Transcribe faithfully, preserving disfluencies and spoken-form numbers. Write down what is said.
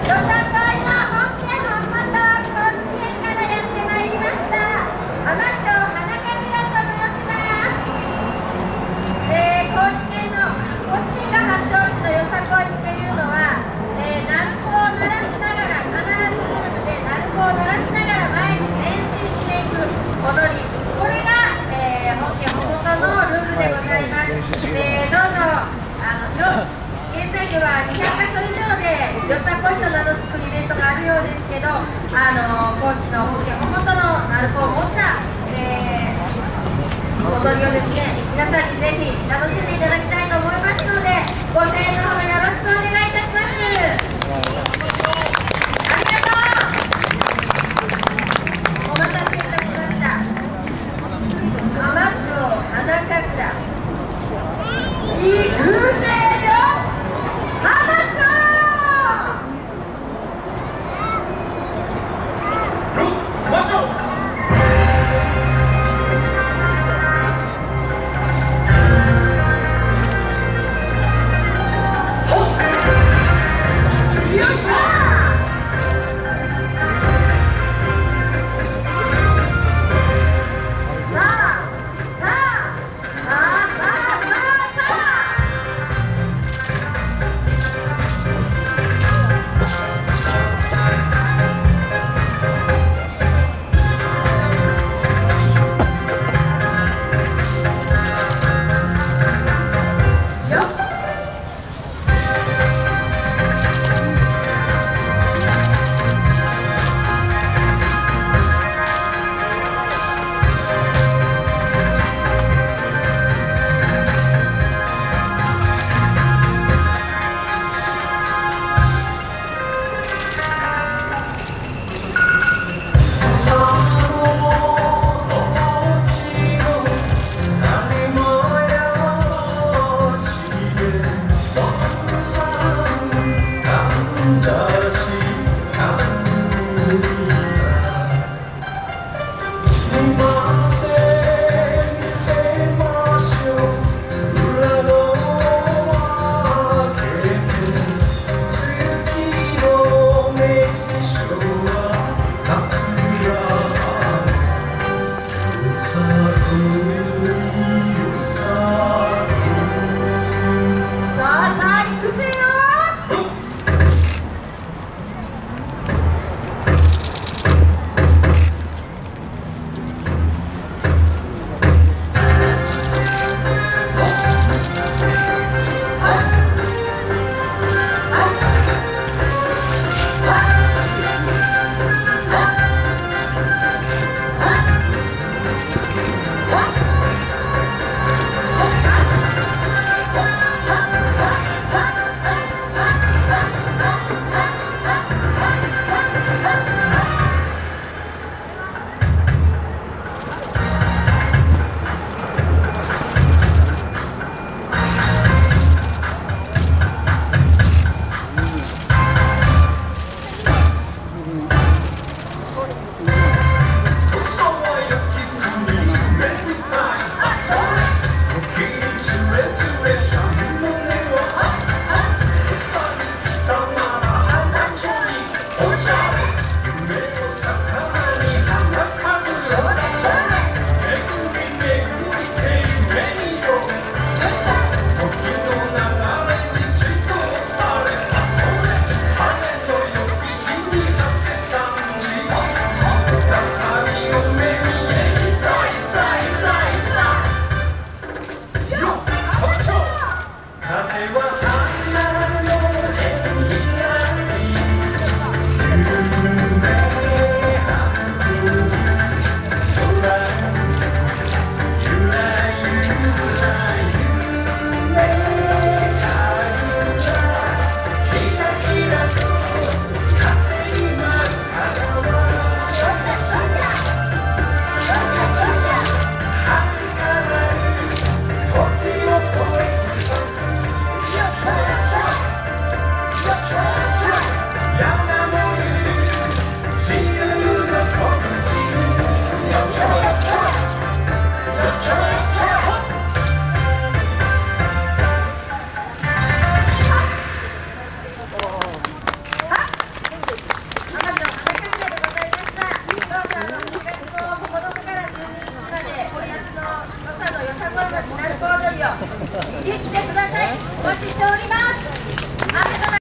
よさこいと名の付くイベントがあるようですけど、あの高知の本家本元の鳴子を持った、えー、踊りをですね、皆さんにぜひ楽しんでいただきたいと思いますので、ご声援のほどよろしくお願いいたします。ありがとう。お待たせいたしました。浜町花神楽行くぜよ、浜町。よしよ。見に来てください。お待ちしております。